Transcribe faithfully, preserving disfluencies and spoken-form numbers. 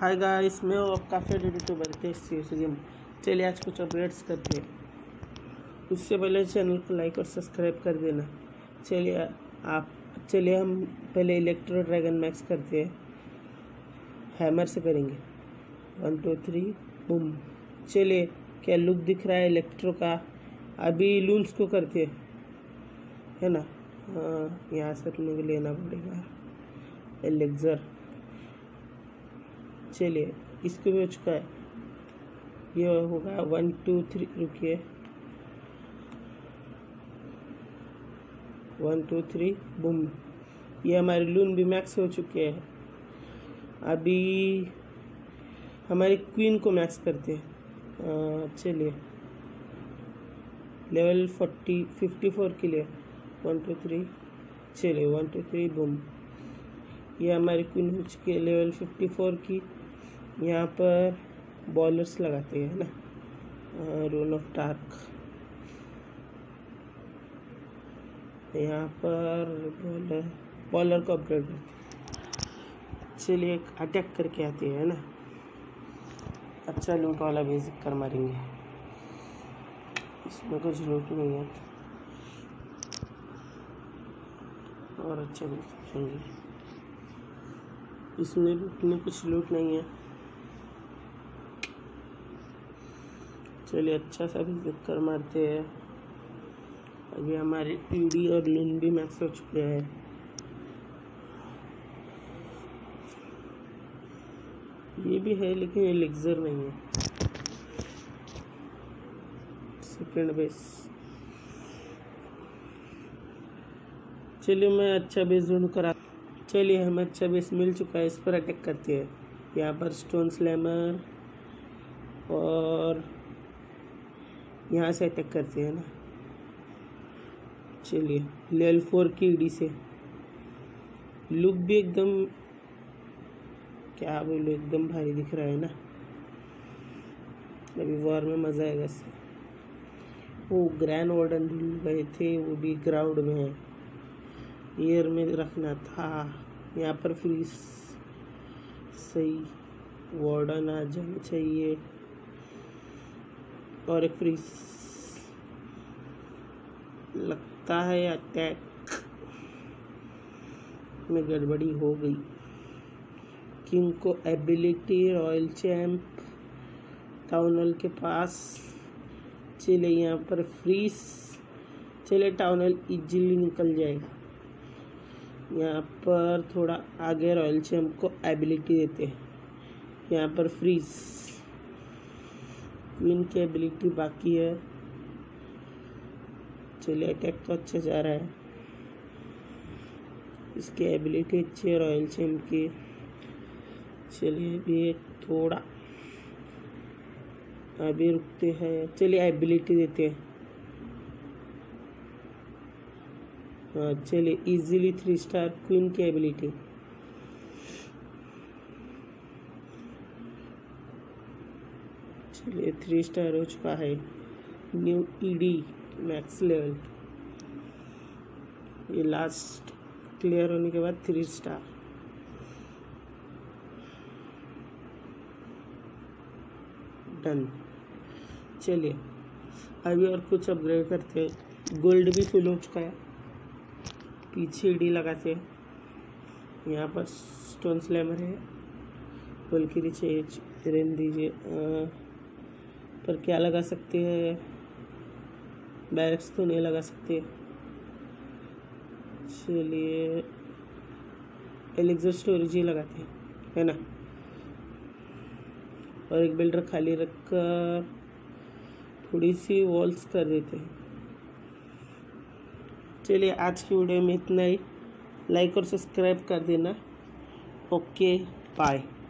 Hi guys, मैं हूँ आपका फेवरेट यूट्यूबर तेज। चलिए आज कुछ अपडेट्स करते हैं। उससे पहले चैनल को लाइक और सब्सक्राइब कर देना। चलिए आप चलिए हम पहले इलेक्ट्रो ड्रैगन मैक्स करते हैं। हैमर से करेंगे। One two three boom. चलिए क्या लुक दिख रहा है इलेक्ट्रो का। अभी लून्स को करते हैं, है ना। हाँ, यहाँ से अपने को लेना पड़ेगा एलेक्जर। चलिए इसको भी हो चुका है। ये होगा वन टू थ्री, रुकिए, वन टू थ्री बूम। ये हमारे लून भी मैक्स हो चुके हैं। अभी हमारी क्वीन को मैक्स करते हैं। चलिए लेवल फोर्टी फिफ्टी फोर के लिए वन टू थ्री। चलिए वन टू थ्री बूम। ये हमारी क्वीन हो चुकी है लेवल फिफ्टी फोर की। यहाँ पर बॉलर्स लगाते हैं ना, रूल ऑफ डार्क। यहाँ पर बॉलर बॉलर को अपग्रेड करते। चलिए एक अटैक करके आते हैं ना। अच्छा लूट वाला बेसिक कर मारेंगे, इसमें कुछ लूट नहीं है और अच्छा देखेंगे। इसमें लूट में कुछ लूट नहीं है। चलिए अच्छा सा भी कर मारते हैं। अभी हमारे ईडी और लून भी मैक्स हो चुके हैं। ये भी है लेकिन एलेक्जर नहीं है। Second base. चलिए मैं अच्छा बेस ढूंढ कर। चलिए हमें अच्छा बेस मिल चुका है, इस पर अटैक करते हैं। यहाँ पर स्टोन स्लैमर और यहाँ से अटैक करते हैं ना। चलिए लेवल फोर की ईडी से लुक भी एकदम, क्या बोलो, एकदम भारी दिख रहा है ना। अभी वॉर में मज़ा आएगा इससे। वो ग्रैंड वार्डन भूल गए थे, वो भी ग्राउंड में है। एयर में रखना था। यहाँ पर फ्रीज सही वार्डन आ जाना चाहिए और एक फ्रीज लगता है। अटैक में गड़बड़ी हो गई। किंग को ability royal champ town hall के पास। चले यहाँ पर फ्रीज। चले टाउन हॉल इजीली निकल जाएगा। यहाँ पर थोड़ा आगे रॉयल चैम्प को एबिलिटी देते हैं। यहाँ पर फ्रीज। क्वीन की एबिलिटी बाकी है। चलिए अटैक तो अच्छा जा रहा है, इसकी एबिलिटी अच्छी है रॉयल चैम्प की। चलिए अभी थोड़ा अभी रुकते हैं। चलिए एबिलिटी देते हैं। हाँ चलिए इजीली थ्री स्टार क्वीन की एबिलिटी। चलिए थ्री स्टार हो चुका है। New ED max level. ये लास्ट क्लियर होने के बाद थ्री स्टार। डन। चलिए अभी और कुछ अपग्रेड करते हैं। गोल्ड भी फुल हो चुका है। पीछे ईडी लगाते हैं। यहाँ पर स्टोन स्लैमर है। फुल की चाहिए, रेन दीजिए। पर क्या लगा सकते हैं, बैरक्स तो नहीं लगा सकते। चलिए एलेक्जर स्टोरेज ही लगाते हैं, है ना। और एक बिल्डर खाली रखकर थोड़ी सी वॉल्स कर देते हैं। चलिए आज की वीडियो में इतना ही। लाइक और सब्सक्राइब कर देना। Okay bye.